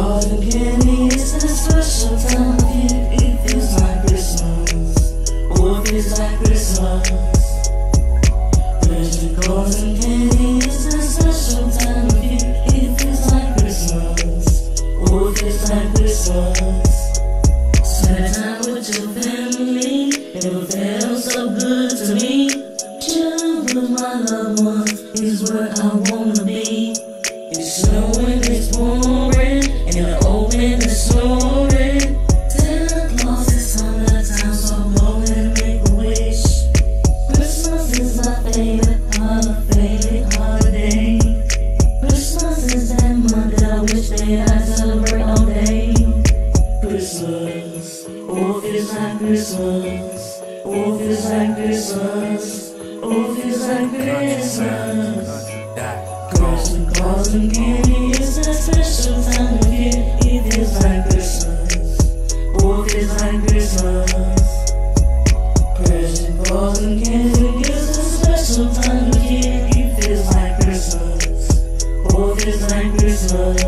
Cars and candy, it's a special time of year. It feels like Christmas, oh it feels like Christmas. Present cars and candy, it's a special time of year. It feels like Christmas, oh it feels like Christmas. Spend time with your family, it feels so good to me. Chilling with my loved ones is where I wanna be. It's snowing, it's pouring, and the old man is snoring. Santa Claus is on the time, so blow and make a wish. Christmas is my favorite holiday. Christmas is that Monday, I wish that I celebrate all day. Christmas, oh it feels like Christmas, oh it feels like Christmas, oh it feels like Christmas. Present cars and candy, it's a special time of year. It feels like Christmas, oh it feels like Christmas. Present cars and candy, it's a special time of year. It feels like Christmas, oh it feels like Christmas.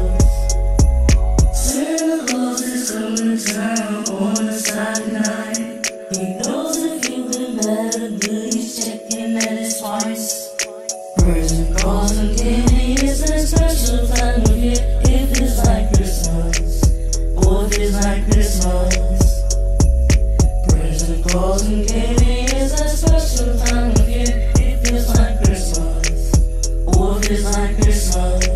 Santa Claus is coming to town on a Saturday night. He knows if you've been bad or good, he's checking at it twice. Present cars and candy, it's a special time of year. It feels like Christmas, oh it feels like Christmas. Present cars and candy, it's a special time of year. It feels like Christmas, oh it feels like Christmas.